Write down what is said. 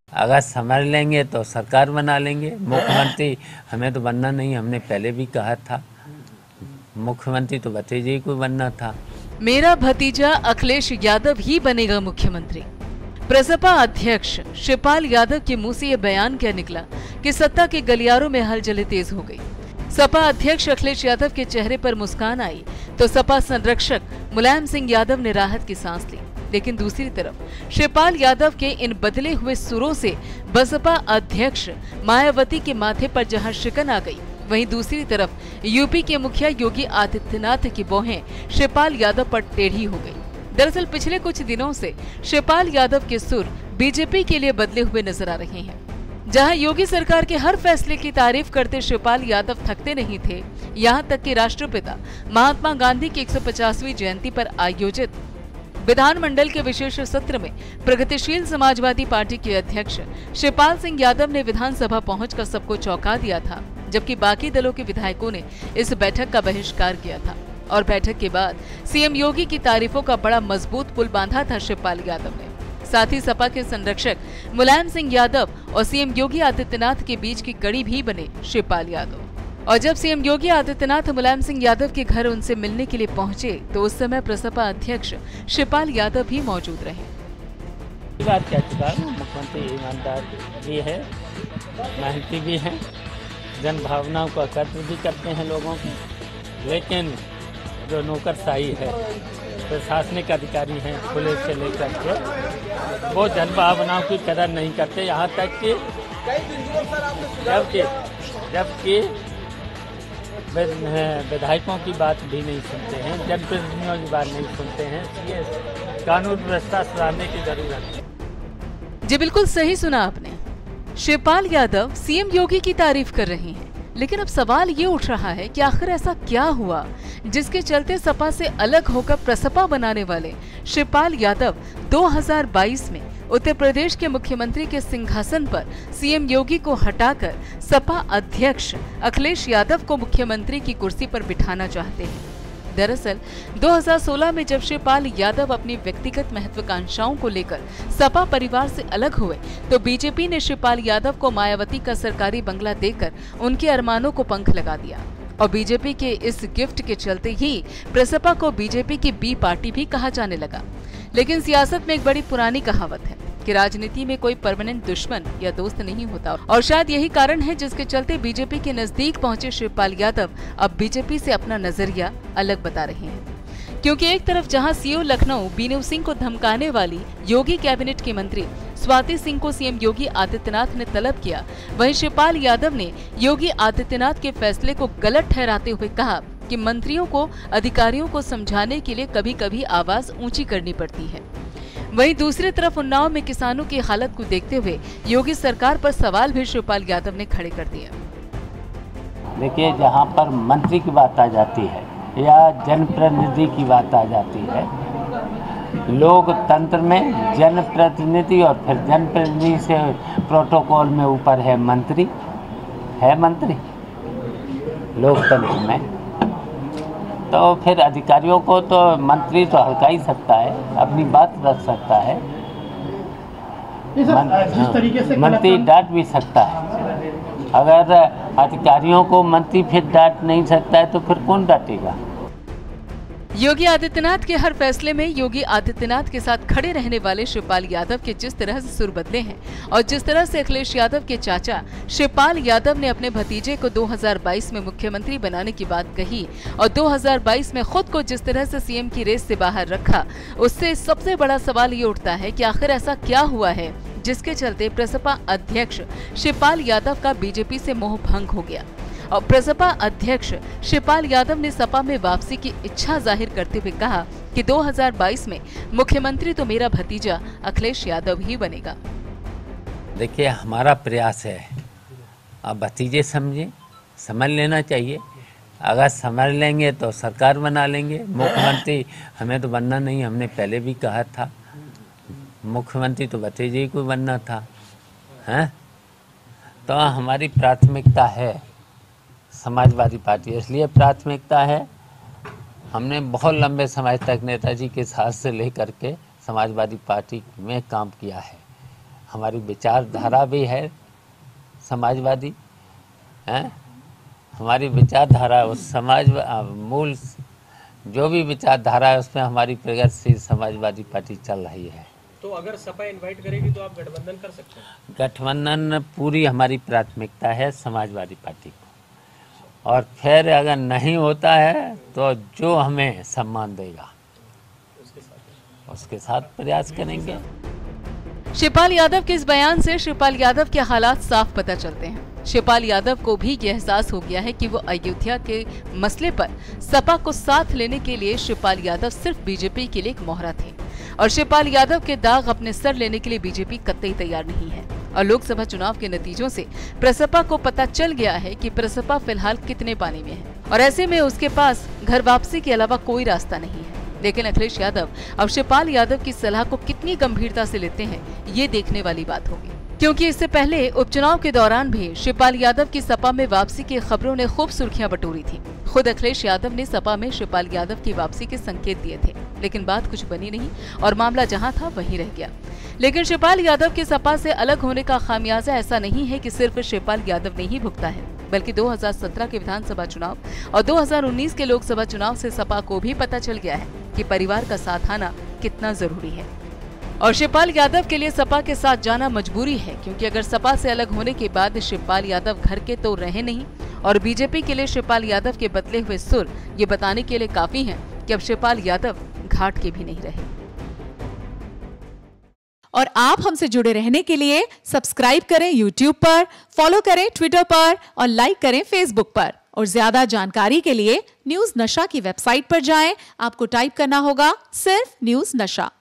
अगर समझ लेंगे तो सरकार बना लेंगे। मुख्यमंत्री हमें तो बनना नहीं, हमने पहले भी कहा था, मुख्यमंत्री तो भतीजे ही को बनना था। मेरा भतीजा अखिलेश यादव ही बनेगा मुख्यमंत्री। प्रसपा अध्यक्ष शिवपाल यादव के मुंह से यह बयान क्या निकला कि सत्ता के गलियारों में हलचलें तेज हो गई। सपा अध्यक्ष अखिलेश यादव के चेहरे पर मुस्कान आई तो सपा संरक्षक मुलायम सिंह यादव ने राहत की सांस ली। लेकिन दूसरी तरफ शिवपाल यादव के इन बदले हुए सुरों से बसपा अध्यक्ष मायावती के माथे पर जहां शिकन आ गई, वहीं दूसरी तरफ यूपी के मुखिया योगी आदित्यनाथ की भौहें शिवपाल यादव पर टेढ़ी हो गई। दरअसल पिछले कुछ दिनों से शिवपाल यादव के सुर बीजेपी के लिए बदले हुए नजर आ रहे हैं। जहां योगी सरकार के हर फैसले की तारीफ करते शिवपाल यादव थकते नहीं थे, यहां तक कि राष्ट्रपिता महात्मा गांधी की 150वीं जयंती पर आयोजित विधानमंडल के विशेष सत्र में प्रगतिशील समाजवादी पार्टी के अध्यक्ष शिवपाल सिंह यादव ने विधानसभा पहुंचकर सबको चौंका दिया था, जबकि बाकी दलों के विधायकों ने इस बैठक का बहिष्कार किया था। और बैठक के बाद सीएम योगी की तारीफों का बड़ा मजबूत पुल बांधा था शिवपाल यादव ने। साथ ही सपा के संरक्षक मुलायम सिंह यादव और सीएम योगी आदित्यनाथ के बीच की कड़ी भी बने शिवपाल यादव। और जब सीएम योगी आदित्यनाथ मुलायम सिंह यादव के घर उनसे मिलने के लिए पहुंचे तो उस समय प्रसपा अध्यक्ष शिवपाल यादव भी मौजूद रहे। बात कह चुका है, मुख्यमंत्री ईमानदार भी है, मेहनती भी है, जन भावनाओं का कद्र भी करते हैं लोगों की। लेकिन जो नौकरशाही है, प्रशासनिक अधिकारी हैं पुलिस से लेकर के, वो जन भावनाओं की कदर नहीं करते। यहाँ तक कि जबकि विधायकों की बात भी नहीं सुनते हैं, जनप्रतिनिधियों की बात नहीं सुनते हैं। ये कानून व्यवस्था सुधारने की जरूरत है। जी बिल्कुल सही सुना आपने। शिवपाल यादव सीएम योगी की तारीफ कर रहे हैं, लेकिन अब सवाल ये उठ रहा है कि आखिर ऐसा क्या हुआ जिसके चलते सपा से अलग होकर प्रसपा बनाने वाले शिवपाल यादव 2022 में उत्तर प्रदेश के मुख्यमंत्री के सिंहासन पर सीएम योगी को हटाकर सपा अध्यक्ष अखिलेश यादव को मुख्यमंत्री की कुर्सी पर बिठाना चाहते हैं। दरअसल 2016 में जब शिवपाल यादव अपनी व्यक्तिगत महत्वाकांक्षाओं को लेकर सपा परिवार से अलग हुए तो बीजेपी ने शिवपाल यादव को मायावती का सरकारी बंगला देकर उनके अरमानों को पंख लगा दिया। और बीजेपी के इस गिफ्ट के चलते ही प्रसपा को बीजेपी की बी पार्टी भी कहा जाने लगा। लेकिन सियासत में एक बड़ी पुरानी कहावत है कि राजनीति में कोई परमानेंट दुश्मन या दोस्त नहीं होता, और शायद यही कारण है जिसके चलते बीजेपी के नजदीक पहुंचे शिवपाल यादव अब बीजेपी से अपना नजरिया अलग बता रहे हैं। क्योंकि एक तरफ जहां सीओ लखनऊ बीनू सिंह को धमकाने वाली योगी कैबिनेट की मंत्री स्वाति सिंह को सीएम योगी आदित्यनाथ ने तलब किया, वहीं शिवपाल यादव ने योगी आदित्यनाथ के फैसले को गलत ठहराते हुए कहा कि मंत्रियों को अधिकारियों को समझाने के लिए कभी कभी आवाज ऊंची करनी पड़ती है। वहीं दूसरी तरफ उन्नाव में किसानों की हालत को देखते हुए योगी सरकार पर सवाल भी शिवपाल यादव ने खड़े कर दिया। देखिए, जहाँ पर मंत्री की बात आ जाती है या जनप्रतिनिधि की बात आ जाती है, लोकतंत्र में जनप्रतिनिधि और फिर जनप्रतिनिधि से प्रोटोकॉल में ऊपर है मंत्री, लोकतंत्र में। तो फिर अधिकारियों को तो मंत्री तो हल्का ही सकता है, अपनी बात रख सकता है, मंत्री डांट भी सकता है। अगर अधिकारियों को मंत्री फिर डांट नहीं सकता है तो फिर कौन डांटेगा। योगी आदित्यनाथ के हर फैसले में योगी आदित्यनाथ के साथ खड़े रहने वाले शिवपाल यादव के जिस तरह से सुर बदले हैं और जिस तरह से अखिलेश यादव के चाचा शिवपाल यादव ने अपने भतीजे को 2022 में मुख्यमंत्री बनाने की बात कही और 2022 में खुद को जिस तरह से सीएम की रेस से बाहर रखा, उससे सबसे बड़ा सवाल ये उठता है कि आखिर ऐसा क्या हुआ है जिसके चलते प्रसपा अध्यक्ष शिवपाल यादव का बीजेपी से मोह भंग हो गया। और प्रसपा अध्यक्ष शिवपाल यादव ने सपा में वापसी की इच्छा जाहिर करते हुए कहा कि 2022 में मुख्यमंत्री तो मेरा भतीजा अखिलेश यादव ही बनेगा। देखिए, हमारा प्रयास है, अब भतीजे समझ लेना चाहिए। अगर समझ लेंगे तो सरकार बना लेंगे। मुख्यमंत्री हमें तो बनना नहीं, हमने पहले भी कहा था, मुख्यमंत्री तो भतीजे को बनना था, हैं? तो हमारी प्राथमिकता है समाजवादी पार्टी, इसलिए प्राथमिकता है। हमने बहुत लंबे समय तक नेताजी के साथ से लेकर के समाजवादी पार्टी में काम किया है। हमारी विचारधारा भी है समाजवादी हैं। हमारी विचारधारा उस समाज मूल जो भी विचारधारा है उसमें हमारी प्रगतिशील समाजवादी पार्टी चल रही है। तो अगर सपा इनवाइट करेगी तो आप गठबंधन कर सकते हैं? गठबंधन पूरी हमारी प्राथमिकता है समाजवादी पार्टी को, और फिर अगर नहीं होता है तो जो हमें सम्मान देगा उसके साथ प्रयास करेंगे। शिवपाल यादव के इस बयान से शिवपाल यादव के हालात साफ पता चलते हैं। शिवपाल यादव को भी ये एहसास हो गया है कि वो अयोध्या के मसले पर सपा को साथ लेने के लिए शिवपाल यादव सिर्फ बीजेपी के लिए एक मोहरा थे, और शिवपाल यादव के दाग अपने सर लेने के लिए बीजेपी कतई तैयार नहीं है। और लोकसभा चुनाव के नतीजों से प्रसपा को पता चल गया है कि प्रसपा फिलहाल कितने पानी में है, और ऐसे में उसके पास घर वापसी के अलावा कोई रास्ता नहीं है। लेकिन अखिलेश यादव अब शिवपाल यादव की सलाह को कितनी गंभीरता से लेते हैं, ये देखने वाली बात होगी, क्योंकि इससे पहले उपचुनाव के दौरान भी शिवपाल यादव की सपा में वापसी की खबरों ने खूब सुर्खियां बटोरी थी। खुद अखिलेश यादव ने सपा में शिवपाल यादव की वापसी के संकेत दिए थे, लेकिन बात कुछ बनी नहीं और मामला जहां था वहीं रह गया। लेकिन शिवपाल यादव के सपा से अलग होने का खामियाजा ऐसा नहीं है कि सिर्फ शिवपाल यादव ने ही भुगता है, बल्कि 2017 के विधानसभा चुनाव और 2019 के लोकसभा चुनाव से सपा को भी पता चल गया है कि परिवार का साथ आना कितना जरूरी है। और शिवपाल यादव के लिए सपा के साथ जाना मजबूरी है, क्योंकि अगर सपा से अलग होने के बाद शिवपाल यादव घर के तो रहे नहीं, और बीजेपी के लिए शिवपाल यादव के बदले हुए सुर ये बताने के लिए काफी हैं कि अब शिवपाल यादव घाट के भी नहीं रहे। और आप हमसे जुड़े रहने के लिए सब्सक्राइब करें YouTube पर, फॉलो करें ट्विटर पर और लाइक करें Facebook पर। और ज्यादा जानकारी के लिए न्यूज नशा की वेबसाइट पर जाएं। आपको टाइप करना होगा सिर्फ न्यूज नशा।